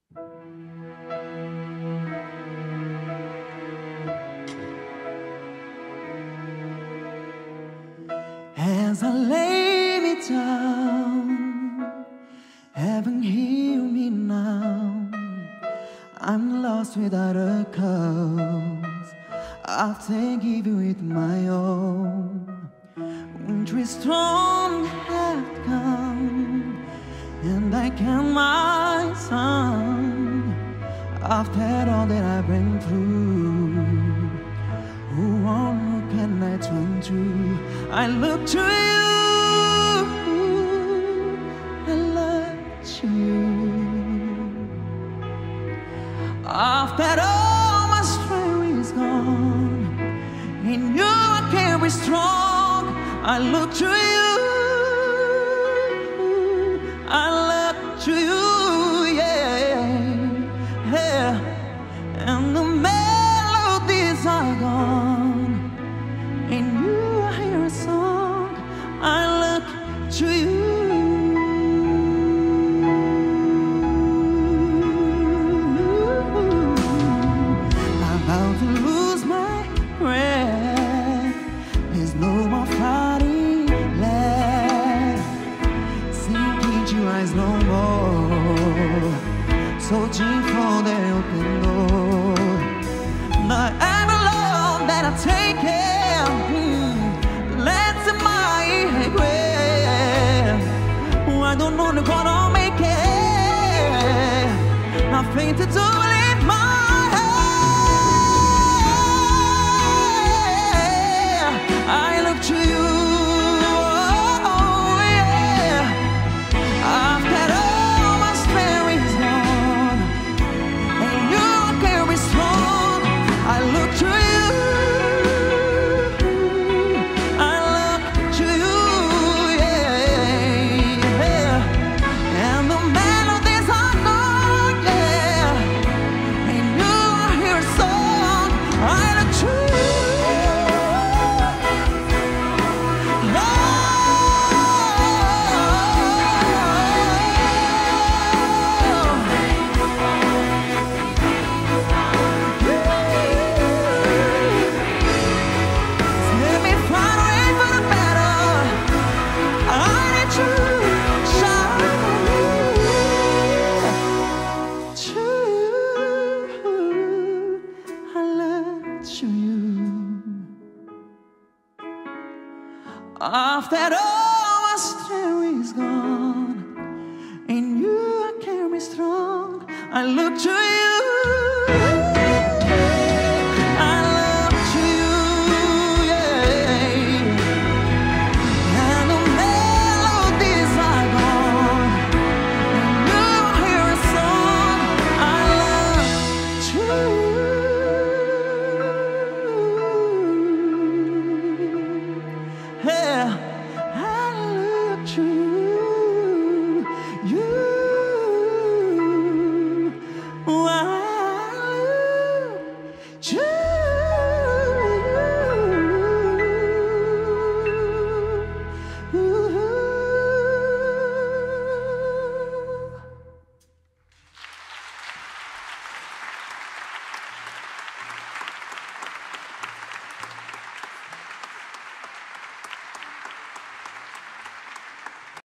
As I lay me down, heaven heal me now. I'm lost without a cause. I'll give you with my own. Wintry storm have come, and I count my song. After all that I've been through, who can I turn to? I look to you, I look to you. After all my strength is gone, in you I can be strong. I look to you, I look to you, yeah, yeah. And the melodies are gone, in you I hear a song. I look to you. I'm about to lose my breath. There's no more fighting left. Sinking to your eyes no more. Searching for the open door. The envelope that I take let's in my grave. I don't know if I'll make it. Nothing to do with my head. I look to you, oh yeah. After all my strength is gone, and you can be strong. I look to you. After all my strength is gone, in you I can be strong. I look to you.